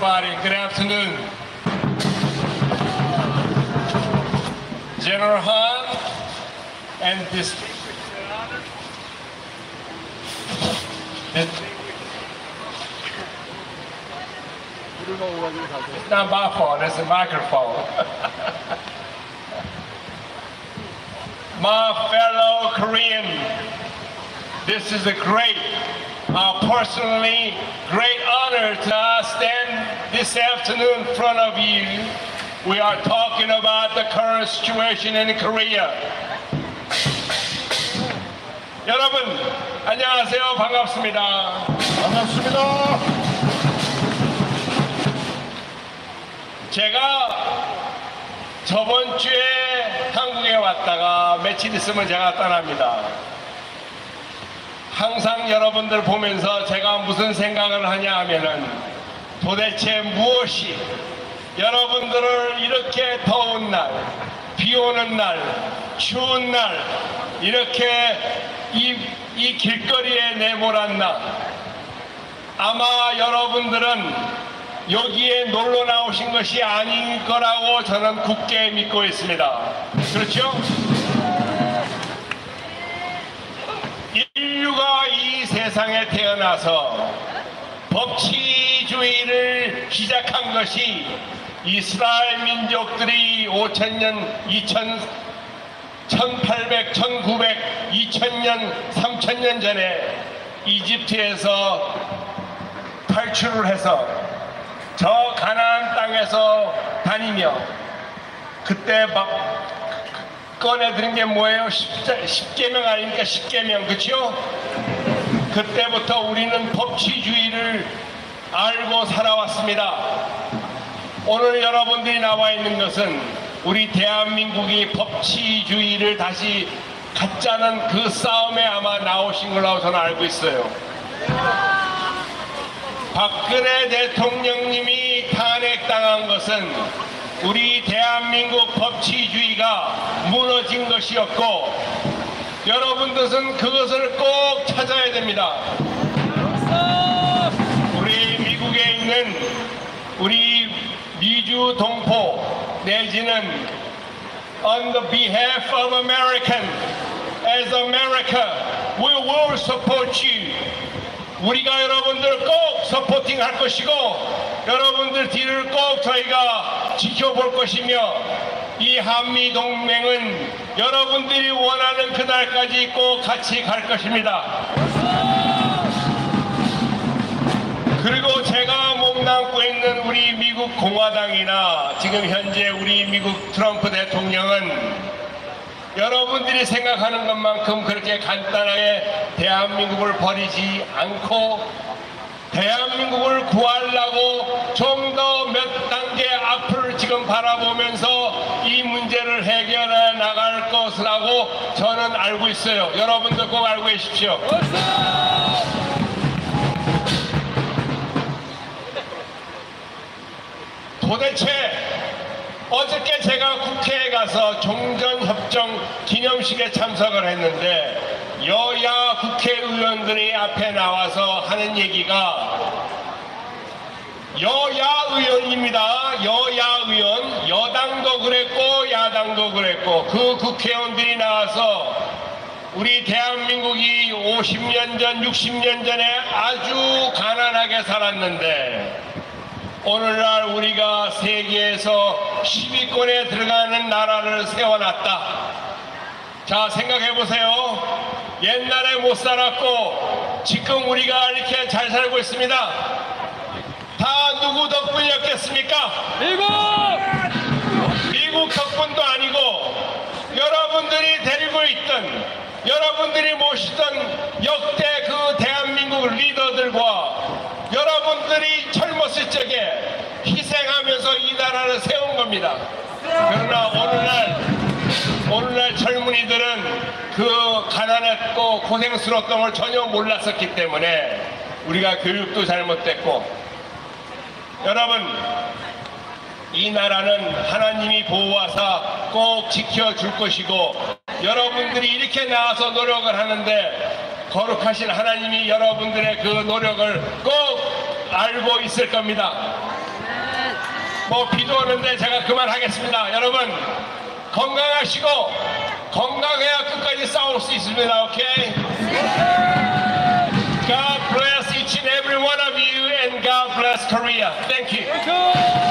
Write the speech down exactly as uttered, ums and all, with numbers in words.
everybody. Good afternoon. General Han and distinguished honor. It's not my fault, it's the microphone. My fellow Korean, this is a great, uh, personally great honor to stand this afternoon in front of you. We are talking about the current situation in Korea. 여러분, 안녕하세요. 반갑습니다. 반갑습니다. 제가 저번 주에 한국에 왔다가 며칠 있으면 제가 떠납니다. 항상 여러분들 보면서 제가 무슨 생각을 하냐 하면은 도대체 무엇이 여러분들을 이렇게 더운 날, 비 오는 날, 추운 날 이렇게 이, 이 길거리에 내몰았나. 아마 여러분들은 여기에 놀러 나오신 것이 아닌 거라고 저는 굳게 믿고 있습니다. 그렇죠? 인류가 이 세상에 태어나서 법치주의를 시작한 것이 이스라엘 민족들이 오천 년, 이천, 천팔백, 천구백, 이천 년, 삼천 년 전에 이집트에서 탈출을 해서 저 가나안 땅에서 다니며 그때 막 꺼내드린 게 뭐예요? 십계명 아닙니까? 십계명, 그렇죠? 그때부터 우리는 법치주의를 알고 살아왔습니다. 오늘 여러분들이 나와 있는 것은 우리 대한민국이 법치주의를 다시 갖자는 그 싸움에 아마 나오신 걸로 저는 알고 있어요. 박근혜 대통령님이 탄핵당한 것은 우리 대한민국 법치주의가 무너진 것이었고 여러분들은 그것을 꼭 찾아야 됩니다. 우리 미국에 있는 우리 미주 동포 내지는 on the behalf of American, as America, we will support you. 우리가 여러분들 꼭 서포팅 할 것이고 여러분들 뒤를 꼭 저희가 지켜볼 것이며 이 한미동맹은 여러분들이 원하는 그날까지 꼭 같이 갈 것입니다. 그리고 제가 몸담고 있는 우리 미국 공화당이나 지금 현재 우리 미국 트럼프 대통령은 여러분들이 생각하는 것만큼 그렇게 간단하게 대한민국을 버리지 않고 대한민국을 구하려고 좀 더 몇 단계 앞을 지금 바라보면서 이 문제를 해결해 나갈 것이라고 저는 알고 있어요. 여러분들 꼭 알고 계십시오. 도대체 어저께 제가 국회에 가서 종전협정 기념식에 참석을 했는데 여야 국회의원들이 앞에 나와서 하는 얘기가 여야 의원입니다. 여야 의원, 여당도 그랬고 야당도 그랬고 그 국회의원들이 나와서 우리 대한민국이 오십 년 전, 육십 년 전에 아주 가난하게 살았는데 오늘날 우리가 세계에서 십 위권에 들어가는 나라를 세워놨다. 자, 생각해보세요. 옛날에 못 살았고 지금 우리가 이렇게 잘 살고 있습니다. 다 누구 덕분이었겠습니까? 미국! 미국 덕분도 아니고 여러분들이 데리고 있던 여러분들이 모시던 역대 그 대한민국 리더들과 여러분들이 젊었을 적에 희생하면서 이 나라를 세운 겁니다. 그러나 오늘날 오늘날 젊은이들은 그 가난했고 고생스러웠던 걸 전혀 몰랐었기 때문에 우리가 교육도 잘못됐고 여러분 이 나라는 하나님이 보호하사 꼭 지켜줄 것이고 여러분들이 이렇게 나와서 노력을 하는데 거룩하신 하나님이 여러분들의 그 노력을 꼭 알고 있을 겁니다. 뭐 비도 오는데 제가 그만하겠습니다. 여러분 건강하시고 건강해야 끝까지 싸울 수 있습니다. 오케이? God bless each and every one of you and God bless Korea. Thank you.